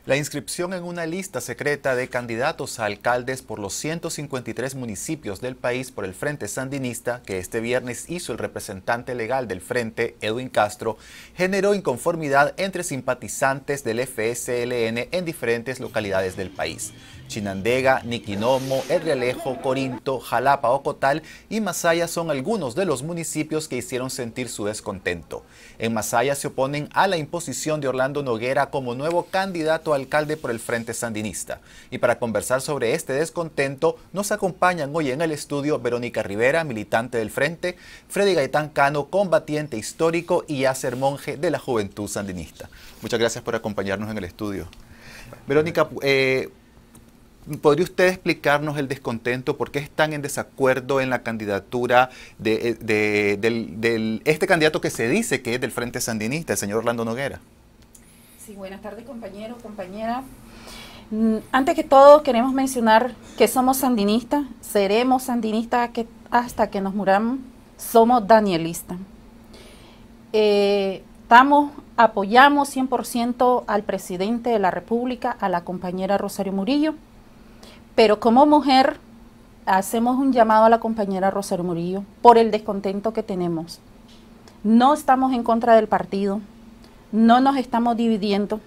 La inscripción en una lista secreta de candidatos a alcaldes por los 153 municipios del país por el Frente Sandinista, que este viernes hizo el representante legal del Frente, Edwin Castro, generó inconformidad entre simpatizantes del FSLN en diferentes localidades del país. Chinandega, Niquinomo, El Realejo, Corinto, Jalapa, Ocotal y Masaya son algunos de los municipios que hicieron sentir su descontento. En Masaya se oponen a la imposición de Orlando Noguera como nuevo candidato a alcalde por el Frente Sandinista. Y para conversar sobre este descontento, nos acompañan hoy en el estudio Verónica Rivera, militante del Frente, Freddy Gaitán Cano, combatiente histórico, y Yasser Monge, de la Juventud Sandinista. Muchas gracias por acompañarnos en el estudio. Verónica, ¿podría usted explicarnos el descontento? ¿Por qué están en desacuerdo en la candidatura de este candidato que se dice que es del Frente Sandinista, el señor Orlando Noguera? Sí, buenas tardes, compañeros, compañeras. Antes que todo, queremos mencionar que somos sandinistas, seremos sandinistas hasta que nos muramos, somos danielistas. Apoyamos 100% al presidente de la República, a la compañera Rosario Murillo, pero como mujer hacemos un llamado a la compañera Rosario Murillo por el descontento que tenemos. No estamos en contra del partido, no nos estamos dividiendo.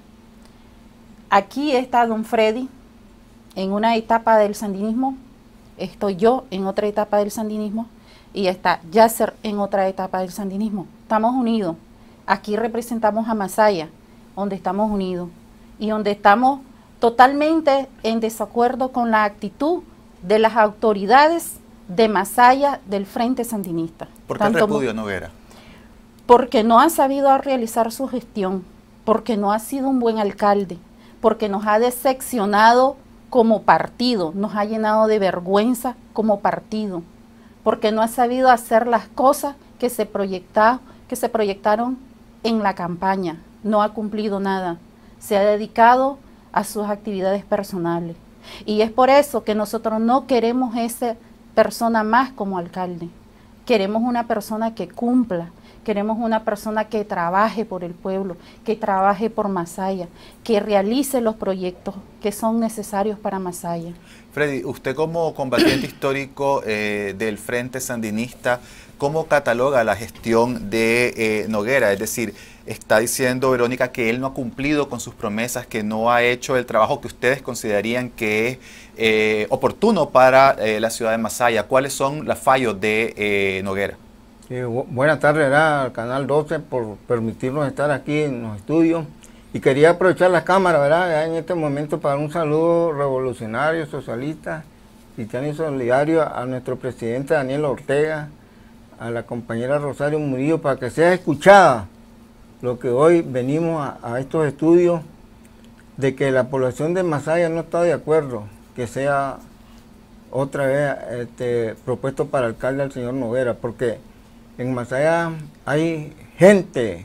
Aquí está don Freddy en una etapa del sandinismo, estoy yo en otra etapa del sandinismo y está Yasser en otra etapa del sandinismo. Estamos unidos. Aquí representamos a Masaya, donde estamos unidos y donde estamos totalmente en desacuerdo con la actitud de las autoridades de Masaya del Frente Sandinista. ¿Por qué el repudio a Noguera? Porque no ha sabido realizar su gestión, porque no ha sido un buen alcalde, porque nos ha decepcionado como partido, nos ha llenado de vergüenza como partido, porque no ha sabido hacer las cosas que se proyectaron en la campaña, no ha cumplido nada, se ha dedicado a sus actividades personales. Y es por eso que nosotros no queremos esa persona más como alcalde, queremos una persona que cumpla, queremos una persona que trabaje por el pueblo, que trabaje por Masaya, que realice los proyectos que son necesarios para Masaya. Freddy, usted como combatiente histórico del Frente Sandinista, ¿cómo cataloga la gestión de Noguera? Es decir, está diciendo Verónica que él no ha cumplido con sus promesas, que no ha hecho el trabajo que ustedes considerarían que es oportuno para la ciudad de Masaya. ¿Cuáles son los fallos de Noguera? Buenas tardes al Canal 12 por permitirnos estar aquí en los estudios. Y quería aprovechar la cámara, ¿verdad?, en este momento para un saludo revolucionario, socialista, cristiano y solidario a nuestro presidente Daniel Ortega, a la compañera Rosario Murillo, para que sea escuchada lo que hoy venimos a estos estudios, de que la población de Masaya no está de acuerdo que sea otra vez propuesto para alcalde al señor Noguera, porque en Masaya hay gente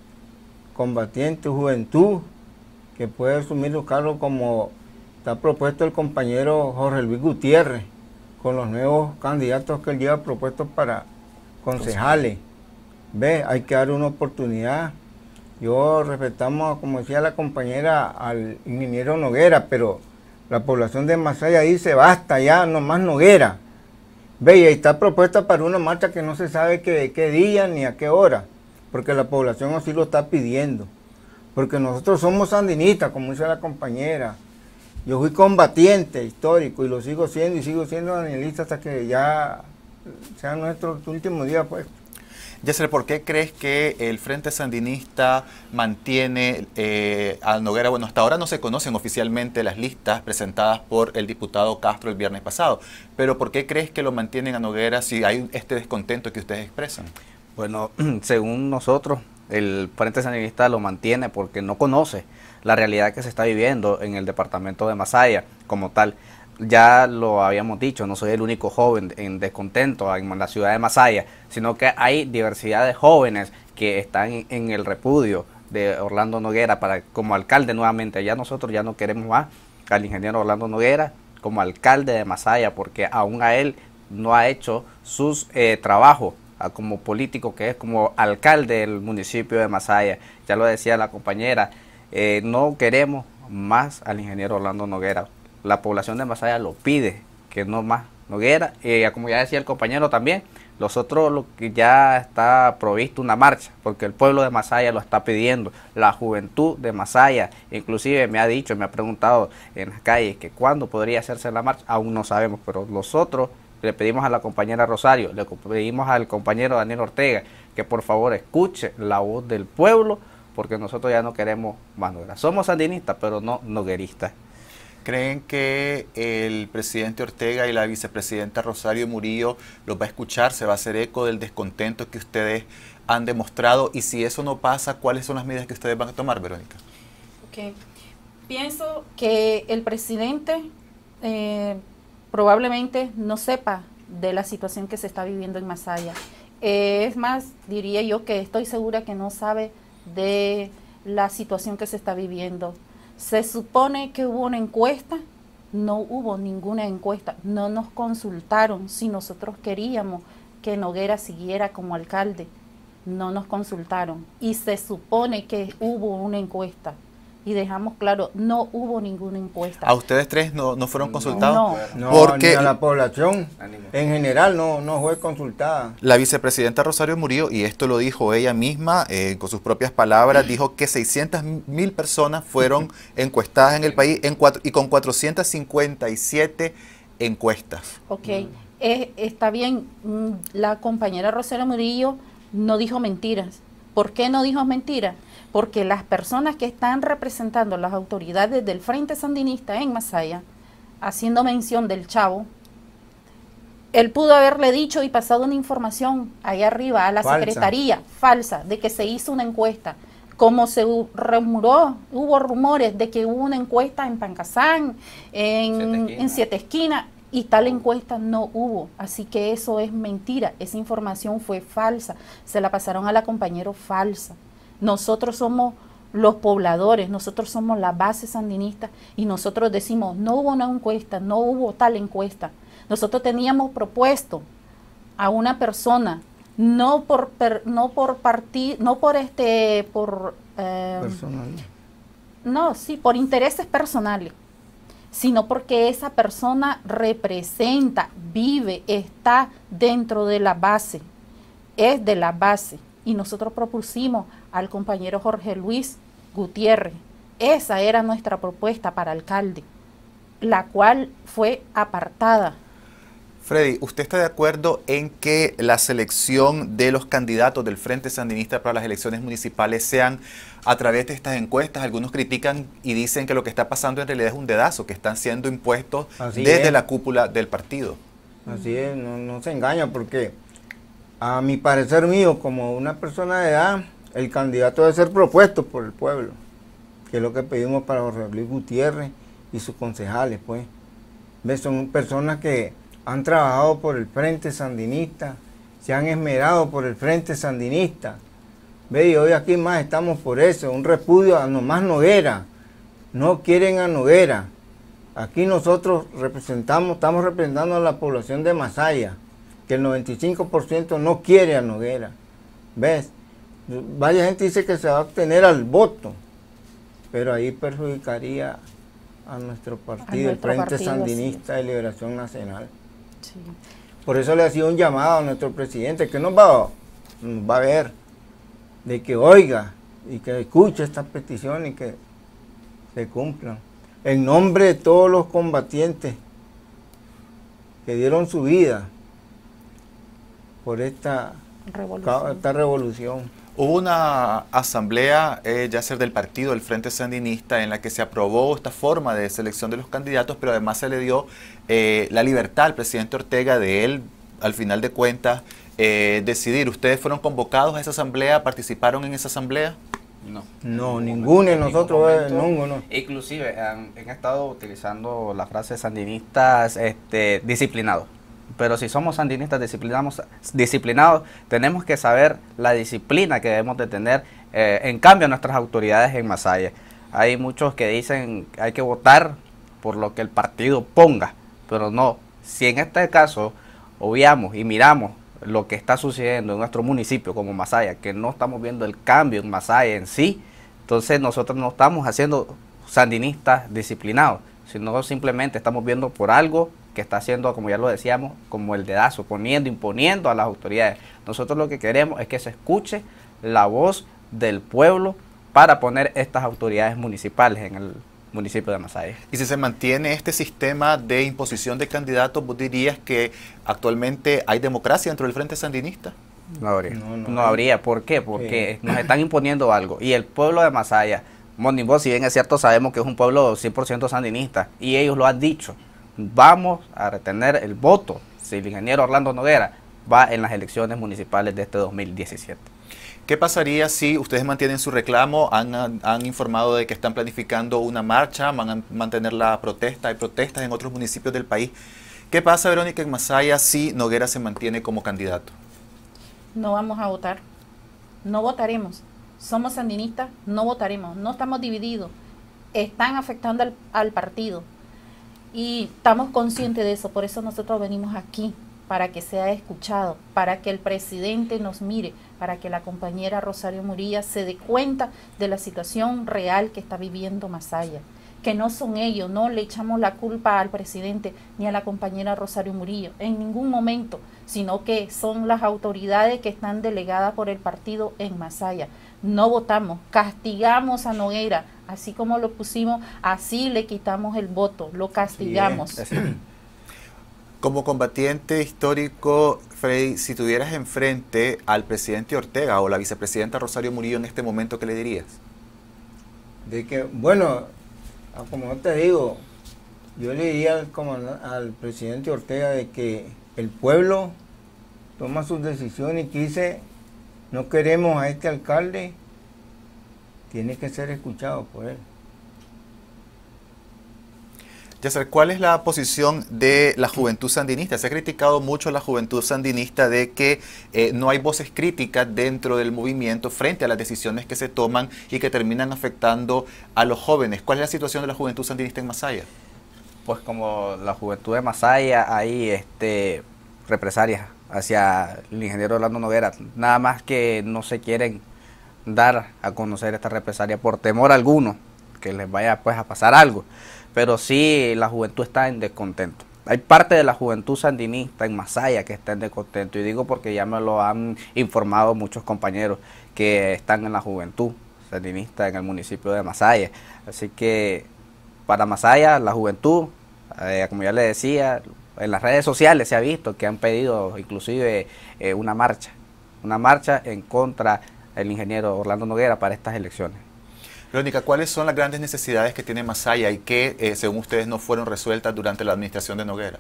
combatiente, juventud, que puede asumir los cargos como está propuesto el compañero Jorge Luis Gutiérrez, con los nuevos candidatos que él lleva propuestos para concejales. Ve, hay que dar una oportunidad. Yo respetamos, como decía la compañera, al ingeniero Noguera, pero la población de Masaya dice, basta ya, no más Noguera. Ve, y está propuesta para una marcha que no se sabe qué día ni a qué hora, porque la población así lo está pidiendo. Porque nosotros somos sandinistas, como dice la compañera. Yo fui combatiente histórico y lo sigo siendo, y sigo siendo danielista hasta que ya sea nuestro último día, pues. Yasser, ¿por qué crees que el Frente Sandinista mantiene a Noguera? Bueno, hasta ahora no se conocen oficialmente las listas presentadas por el diputado Castro el viernes pasado, pero ¿por qué crees que lo mantienen a Noguera si hay este descontento que ustedes expresan? Bueno, según nosotros, el Frente Sandinista lo mantiene porque no conoce la realidad que se está viviendo en el departamento de Masaya como tal. Ya lo habíamos dicho, no soy el único joven en descontento en la ciudad de Masaya, sino que hay diversidad de jóvenes que están en el repudio de Orlando Noguera como alcalde nuevamente. Ya nosotros ya no queremos más al ingeniero Orlando Noguera como alcalde de Masaya, porque aún a él no ha hecho sus trabajos como político, que es como alcalde del municipio de Masaya. Ya lo decía la compañera, no queremos más al ingeniero Orlando Noguera. La población de Masaya lo pide, que no más Noguera. Como ya decía el compañero también, nosotros lo que ya está provisto una marcha, porque el pueblo de Masaya lo está pidiendo, la juventud de Masaya, inclusive me ha dicho, me ha preguntado en las calles que cuándo podría hacerse la marcha, aún no sabemos, pero nosotros le pedimos a la compañera Rosario, le pedimos al compañero Daniel Ortega, que por favor escuche la voz del pueblo, porque nosotros ya no queremos más Noguera. Somos sandinistas, pero no nogueristas. ¿Creen que el presidente Ortega y la vicepresidenta Rosario Murillo los va a escuchar? ¿Se va a hacer eco del descontento que ustedes han demostrado? Y si eso no pasa, ¿cuáles son las medidas que ustedes van a tomar, Verónica? Okay. Pienso que el presidente probablemente no sepa de la situación que se está viviendo en Masaya. Es más, diría yo que estoy segura que no sabe de la situación que se está viviendo. Se supone que hubo una encuesta, no hubo ninguna encuesta, no nos consultaron si nosotros queríamos que Noguera siguiera como alcalde, no nos consultaron y se supone que hubo una encuesta y dejamos claro, no hubo ninguna encuesta. ¿A ustedes tres no fueron consultados? No, porque ni a la población en general no fue consultada. La vicepresidenta Rosario Murillo, y esto lo dijo ella misma con sus propias palabras, dijo que 600.000 personas fueron encuestadas en el país y con 457 encuestas. Ok, está bien, la compañera Rosario Murillo no dijo mentiras. ¿Por qué no dijo mentiras? Porque las personas que están representando las autoridades del Frente Sandinista en Masaya, haciendo mención del Chavo, él pudo haberle dicho y pasado una información allá arriba a la secretaría falsa de que se hizo una encuesta. Como se rumoró, hubo rumores de que hubo una encuesta en Pancasán, en Siete Esquinas, y tal encuesta no hubo. Así que eso es mentira, esa información fue falsa, se la pasaron a la compañera falsa. Nosotros somos los pobladores, nosotros somos la base sandinista y nosotros decimos, no hubo una encuesta, no hubo tal encuesta. Nosotros teníamos propuesto a una persona, por intereses personales, sino porque esa persona representa, vive, está dentro de la base, es de la base. Y nosotros propusimos al compañero Jorge Luis Gutiérrez. Esa era nuestra propuesta para alcalde, la cual fue apartada. Freddy, ¿usted está de acuerdo en que la selección de los candidatos del Frente Sandinista para las elecciones municipales sean a través de estas encuestas? Algunos critican y dicen que lo que está pasando en realidad es un dedazo, que están siendo impuestos desde la cúpula del partido. Así es, no se engaña, porque a mi parecer mío, como una persona de edad, el candidato debe ser propuesto por el pueblo, que es lo que pedimos para Jorge Luis Gutiérrez y sus concejales, pues. ¿Ves? Son personas que han trabajado por el Frente Sandinista, se han esmerado por el Frente Sandinista. ¿Ve? Y hoy aquí más estamos por eso, un repudio a nomás Noguera. No quieren a Noguera. Aquí nosotros estamos representando a la población de Masaya, que el 95% no quiere a Noguera. ¿Ves? Vaya gente dice que se va a obtener al voto, pero ahí perjudicaría a nuestro partido, el Frente Sandinista de Liberación Nacional. Sí. Por eso le hacía un llamado a nuestro presidente, que nos va a ver, de que oiga y que escuche estas peticiones y que se cumplan. En nombre de todos los combatientes que dieron su vida por esta revolución. Hubo una asamblea, ya ser del partido, el Frente Sandinista, en la que se aprobó esta forma de selección de los candidatos, pero además se le dio la libertad al presidente Ortega de él, al final de cuentas, decidir. ¿Ustedes fueron convocados a esa asamblea? ¿Participaron en esa asamblea? No, ninguno de nosotros, ninguno. Inclusive han estado utilizando la frase sandinistas disciplinados. Pero si somos sandinistas disciplinados, tenemos que saber la disciplina que debemos de tener en cambio a nuestras autoridades en Masaya. Hay muchos que dicen que hay que votar por lo que el partido ponga, pero no. Si en este caso obviamos y miramos lo que está sucediendo en nuestro municipio como Masaya, que no estamos viendo el cambio en Masaya en sí, entonces nosotros no estamos haciendo sandinistas disciplinados, sino simplemente estamos viendo por algo que está haciendo, como ya lo decíamos, como el dedazo, imponiendo a las autoridades. Nosotros lo que queremos es que se escuche la voz del pueblo para poner estas autoridades municipales en el municipio de Masaya. Y si se mantiene este sistema de imposición de candidatos, ¿vos dirías que actualmente hay democracia dentro del Frente Sandinista? No habría. No habría. ¿Por qué? Porque nos están imponiendo algo. Y el pueblo de Masaya, Mondimbó, si bien es cierto, sabemos que es un pueblo 100% sandinista, y ellos lo han dicho, vamos a retener el voto si el ingeniero Orlando Noguera va en las elecciones municipales de este 2017. ¿Qué pasaría si ustedes mantienen su reclamo? Han informado de que están planificando una marcha, van a mantener la protesta, hay protestas en otros municipios del país. ¿Qué pasa, Verónica, en Masaya si Noguera se mantiene como candidato? No vamos a votar, no votaremos. Somos sandinistas, no votaremos, no estamos divididos. Están afectando al partido y estamos conscientes de eso, por eso nosotros venimos aquí, para que sea escuchado, para que el presidente nos mire, para que la compañera Rosario Murillo se dé cuenta de la situación real que está viviendo Masaya, que no son ellos, no le echamos la culpa al presidente ni a la compañera Rosario Murillo, en ningún momento, sino que son las autoridades que están delegadas por el partido en Masaya. No votamos, castigamos a Noguera, así como lo pusimos, así le quitamos el voto, lo castigamos. Sí, como combatiente histórico, Freddy, si tuvieras enfrente al presidente Ortega o la vicepresidenta Rosario Murillo en este momento, ¿qué le dirías? De que, bueno, como te digo, yo le diría al presidente Ortega de que el pueblo toma sus decisiones y que dice, no queremos a este alcalde, tiene que ser escuchado por él. Yasser, ¿cuál es la posición de la juventud sandinista? Se ha criticado mucho a la juventud sandinista de que no hay voces críticas dentro del movimiento frente a las decisiones que se toman y que terminan afectando a los jóvenes. ¿Cuál es la situación de la juventud sandinista en Masaya? Pues como la juventud de Masaya hay represalias hacia el ingeniero Orlando Noguera, nada más que no se quieren dar a conocer esta represalia por temor alguno que les vaya pues a pasar algo. Pero sí, la juventud está en descontento. Hay parte de la juventud sandinista en Masaya que está en descontento, y digo porque ya me lo han informado muchos compañeros que están en la juventud sandinista en el municipio de Masaya. Así que para Masaya, la juventud, como ya le decía, en las redes sociales se ha visto que han pedido inclusive una marcha en contra del ingeniero Orlando Noguera para estas elecciones. Verónica, ¿cuáles son las grandes necesidades que tiene Masaya y que, según ustedes, no fueron resueltas durante la administración de Noguera?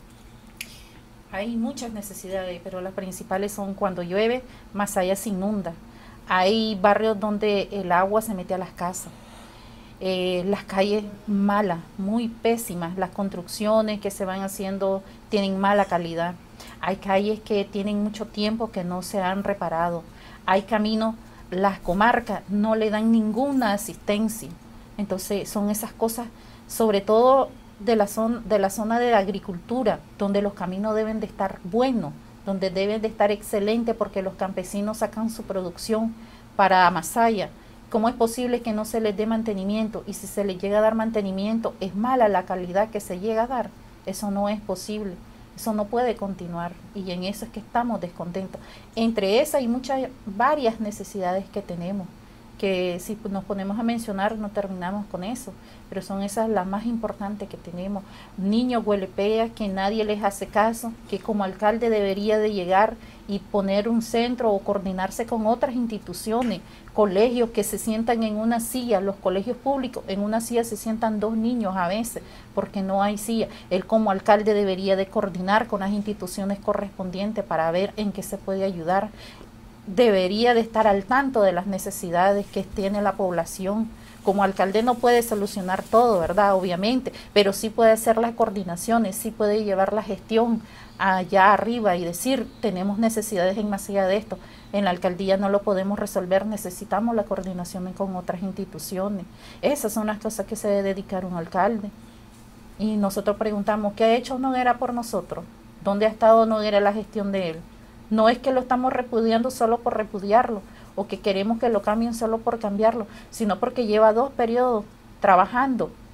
Hay muchas necesidades, pero las principales son cuando llueve, Masaya se inunda. Hay barrios donde el agua se mete a las casas. Las calles malas, muy pésimas. Las construcciones que se van haciendo tienen mala calidad. Hay calles que tienen mucho tiempo que no se han reparado. Hay caminos. Las comarcas no le dan ninguna asistencia. Entonces son esas cosas, sobre todo de la zona de la agricultura, donde los caminos deben de estar buenos, donde deben de estar excelentes, porque los campesinos sacan su producción para Masaya. ¿Cómo es posible que no se les dé mantenimiento? Y si se les llega a dar mantenimiento, es mala la calidad que se llega a dar. Eso no es posible. Eso no puede continuar, y en eso es que estamos descontentos. Entre esas y varias necesidades que tenemos, que si nos ponemos a mencionar no terminamos con eso, pero son esas las más importantes que tenemos. Niños huelepeas que nadie les hace caso, que como alcalde debería de llegar y poner un centro o coordinarse con otras instituciones, colegios que se sientan en una silla, los colegios públicos, en una silla se sientan 2 niños a veces, porque no hay silla. Él como alcalde debería de coordinar con las instituciones correspondientes para ver en qué se puede ayudar. Debería de estar al tanto de las necesidades que tiene la población. Como alcalde no puede solucionar todo, ¿verdad? Obviamente, pero sí puede hacer las coordinaciones, sí puede llevar la gestión allá arriba y decir, tenemos necesidades en Masaya de esto. En la alcaldía no lo podemos resolver, necesitamos la coordinación con otras instituciones. Esas son las cosas que se debe dedicar un alcalde. Y nosotros preguntamos, ¿qué ha hecho Noguera por nosotros? ¿Dónde ha estado Noguera en la gestión de él? No es que lo estamos repudiando solo por repudiarlo, o que queremos que lo cambien solo por cambiarlo, sino porque lleva 2 periodos trabajando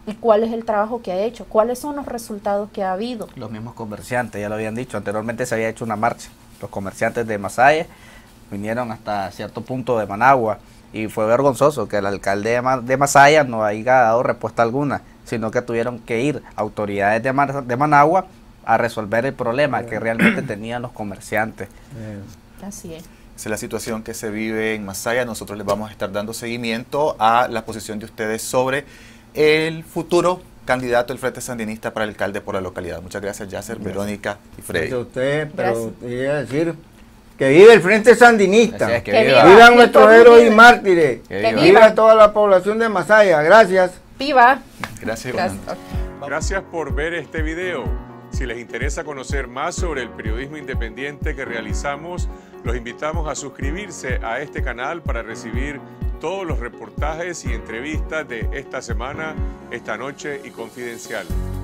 ¿Y cuál es el trabajo que ha hecho? ¿Cuáles son los resultados que ha habido? Los mismos comerciantes, ya lo habían dicho, anteriormente se había hecho una marcha. Los comerciantes de Masaya vinieron hasta cierto punto de Managua y fue vergonzoso que el alcalde de Masaya no haya dado respuesta alguna, sino que tuvieron que ir autoridades de Managua a resolver el problema que realmente tenían los comerciantes. Así es. Esa es la situación que se vive en Masaya. Nosotros les vamos a estar dando seguimiento a la posición de ustedes sobre el futuro candidato del Frente Sandinista para el alcalde por la localidad. Muchas gracias, Yasser, Verónica y Freddy. Gracias a usted, pero quería decir que vive el Frente Sandinista, Es que viva. vivan nuestros Que héroes y viva. mártires, Que viva. viva toda la población de Masaya. Gracias. ¡Viva! Gracias. Gracias. Gracias por ver este video. Si les interesa conocer más sobre el periodismo independiente que realizamos, los invitamos a suscribirse a este canal para recibir todos los reportajes y entrevistas de esta semana, esta noche y Confidencial.